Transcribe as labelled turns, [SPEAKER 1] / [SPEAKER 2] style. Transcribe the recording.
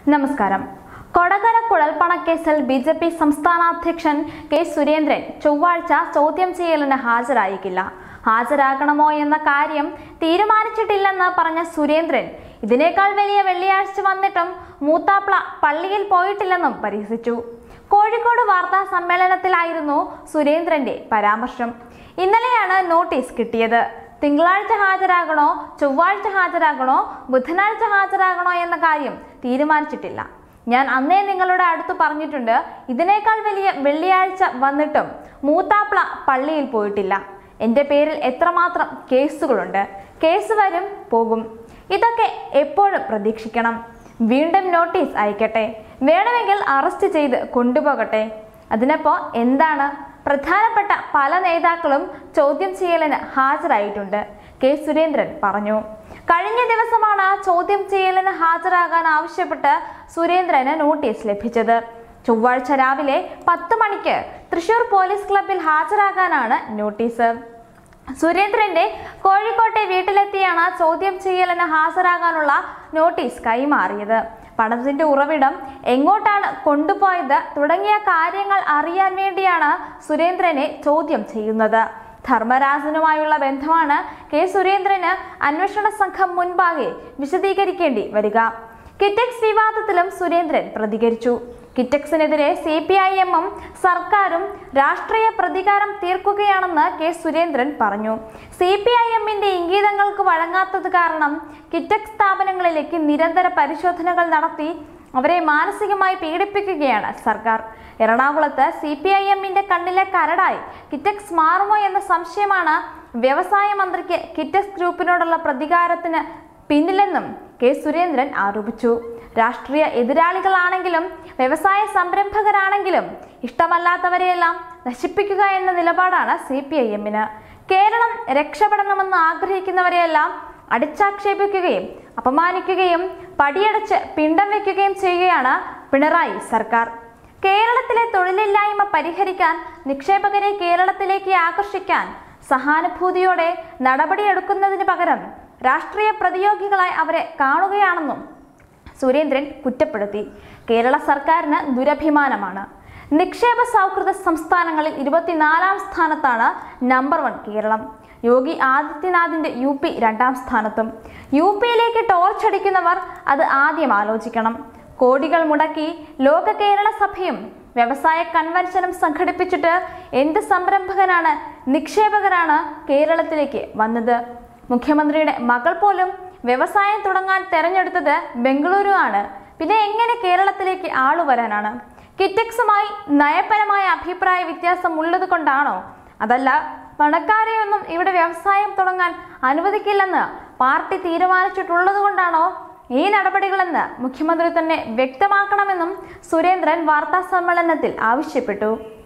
[SPEAKER 1] നമസ്കാരം. കൊടകര കുഴൽപ്പണക്കേസിൽ ബിജെപി സംസ്ഥാനാധ്യക്ഷൻ കെ സുരേന്ദ്രൻ ചൊവ്വാഴ്ച ചോദ്യം ചെയ്യലിന് ഹാജരായിട്ടില്ല. ഹാജരാകണമോ എന്ന കാര്യം തീരുമാനിച്ചിട്ടില്ലെന്ന് പറഞ്ഞ സുരേന്ദ്രൻ ഇതിനേക്കാൾ വലിയ വെള്ളിയാഴ്ച വന്നിട്ടും മൂത്താപ്ല പള്ളിയിൽ പോയിട്ടില്ലെന്നും പരിഹസിച്ചു. കോഴിക്കോട് വാർത്താ സമ്മേളനത്തിലായിരുന്നു സുരേന്ദ്രന്റെ പരാമർശം. ഇന്നലെയാണ് നോട്ടീസ് കിട്ടിയത്. തിങ്കളാഴ്ച ഹാജരാകണോ, ചൊവ്വാഴ്ച ഹാജരാകണോ, ബുധനാഴ്ച ഹാജരാകണോ എന്ന കാര്യം തീരുമാനിച്ചിട്ടില്ല. ഞാൻ അന്നേ നിങ്ങളുടെ അടുത്ത് പറഞ്ഞിട്ടുണ്ട്, ഇതിനേക്കാൾ വലിയ വെള്ളിയാഴ്ച വന്നിട്ടും മൂത്താപ്ല പള്ളിയിൽ പോയിട്ടില്ല. എൻ്റെ പേരിൽ എത്രമാത്രം കേസുകളുണ്ട്. കേസ് വരും, പോകും. ഇതൊക്കെ എപ്പോഴും പ്രതീക്ഷിക്കണം. വീണ്ടും നോട്ടീസ് അയക്കട്ടെ, വേണമെങ്കിൽ അറസ്റ്റ് ചെയ്ത് കൊണ്ടുപോകട്ടെ. അതിനപ്പോ എന്താണ്? പ്രധാനപ്പെട്ട പല നേതാക്കളും ചോദ്യം ചെയ്യലിന് ഹാജരായിട്ടുണ്ട്, കെ സുരേന്ദ്രൻ പറഞ്ഞു. കഴിഞ്ഞ ദിവസമാണ് ചോദ്യം ചെയ്യലിന് ഹാജരാകാൻ ആവശ്യപ്പെട്ട് സുരേന്ദ്രന് നോട്ടീസ് ലഭിച്ചത്. ചൊവ്വാഴ്ച രാവിലെ 10 മണിക്ക് തൃശൂർ പോലീസ് ക്ലബ്ബിൽ ഹാജരാകാനാണ് നോട്ടീസ്. സുരേന്ദ്രന്റെ കോഴിക്കോട്ടെ വീട്ടിലെത്തിയാണ് ചോദ്യം ചെയ്യലിന് ഹാജരാകാനുള്ള നോട്ടീസ് കൈമാറിയത്. പണത്തിന്റെ ഉറവിടം, എങ്ങോട്ടാണ് കൊണ്ടുപോയത് തുടങ്ങിയ കാര്യങ്ങൾ അറിയാൻ വേണ്ടിയാണ് സുരേന്ദ്രനെ ചോദ്യം ചെയ്യുന്നത്. ധർമ്മരാജനുമായുള്ള ബന്ധമാണ് കെ സുരേന്ദ്രന് അന്വേഷണ സംഘം മുൻപാകെ വിശദീകരിക്കേണ്ടി വരിക. കിറ്റക്സ് വിവാദത്തിലും സുരേന്ദ്രൻ പ്രതികരിച്ചു. കിറ്റക്സിനെതിരെ CPIM-ഉം സർക്കാരും രാഷ്ട്രീയ പ്രതികാരം തീർക്കുകയാണെന്ന് കെ സുരേന്ദ്രൻ പറഞ്ഞു. CPIM-ന്റെ ഇംഗിതങ്ങൾക്ക് വഴങ്ങാത്തത് കാരണം കിറ്റക്സ് സ്ഥാപനങ്ങളിലേക്ക് നിരന്തര പരിശോധനകൾ നടത്തി അവരെ മാനസികമായി പീഡിപ്പിക്കുകയാണ് സർക്കാർ. എറണാകുളത്ത് CPIM-ന്റെ കണ്ണിലെ കരടായി കിറ്റക്സ് മാറുമോ എന്ന സംശയമാണ് വ്യവസായ മന്ത്രിക്ക് കിറ്റക്സ് ഗ്രൂപ്പിനോടുള്ള പ്രതികാരത്തിന് പിന്നിലെന്നും കെ സുരേന്ദ്രൻ ആരോപിച്ചു. രാഷ്ട്രീയ എതിരാളികളാണെങ്കിലും വ്യവസായ സംരംഭകരാണെങ്കിലും ഇഷ്ടമല്ലാത്തവരെയെല്ലാം നശിപ്പിക്കുക എന്ന നിലപാടാണ് CPIM-ന്. കേരളം രക്ഷപ്പെടണമെന്ന് ആഗ്രഹിക്കുന്നവരെയെല്ലാം അടിച്ചാക്ഷേപിക്കുകയും അപമാനിക്കുകയും പടിയടച്ച് പിണ്ടം വയ്ക്കുകയും ചെയ്യുകയാണ് പിണറായി സർക്കാർ. കേരളത്തിലെ തൊഴിലില്ലായ്മ പരിഹരിക്കാൻ, നിക്ഷേപകരെ കേരളത്തിലേക്ക് ആകർഷിക്കാൻ സഹാനുഭൂതിയോടെ നടപടിയെടുക്കുന്നതിന് പകരം രാഷ്ട്രീയ പ്രതിയോഗികളായി അവരെ കാണുകയാണെന്നും സുരേന്ദ്രൻ കുറ്റപ്പെടുത്തി. കേരള സർക്കാരിന് ദുരഭിമാനമാണ്. നിക്ഷേപ സൗഹൃദ സംസ്ഥാനങ്ങളിൽ 24-ാം സ്ഥാനത്താണ് നമ്പർ 1 കേരളം. യോഗി ആദിത്യനാഥിന്റെ UP 2-ാം സ്ഥാനത്തും. UPയിലേക്ക് ടോർച്ചടിക്കുന്നവർ അത് ആദ്യം ആലോചിക്കണം. കോടികൾ മുടക്കി ലോക കേരള സഭയും വ്യവസായ കൺവെൻഷനും സംഘടിപ്പിച്ചിട്ട് എന്ത് സംരംഭകനാണ്, നിക്ഷേപകരാണ് കേരളത്തിലേക്ക് വന്നത്? മുഖ്യമന്ത്രിയുടെ മകൾ പോലും വ്യവസായം തുടങ്ങാൻ തെരഞ്ഞെടുത്തത് ബംഗളൂരു ആണ്. പിന്നെ എങ്ങനെ കേരളത്തിലേക്ക് ആളു വരാനാണ്? കിറ്റക്സുമായി നയപരമായ അഭിപ്രായ വ്യത്യാസം ഉള്ളത് കൊണ്ടാണോ? അതല്ല, പണക്കാരെയൊന്നും ഇവിടെ വ്യവസായം തുടങ്ങാൻ അനുവദിക്കില്ലെന്ന് പാർട്ടി തീരുമാനിച്ചിട്ടുള്ളത് കൊണ്ടാണോ ഈ നടപടികളെന്ന് മുഖ്യമന്ത്രി തന്നെ വ്യക്തമാക്കണമെന്നും സുരേന്ദ്രൻ വാർത്താ സമ്മേളനത്തിൽ ആവശ്യപ്പെട്ടു.